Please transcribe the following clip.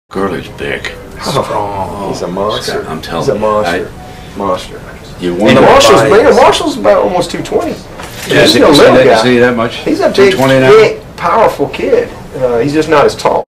Gurley's big, strong. He's a monster. I'm telling you. He's a you. Monster. You and the Marshall's bigger. Marshall's about almost 220. Yeah, he's a little guy. See that much? He's a big, thick, powerful kid. He's just not as tall.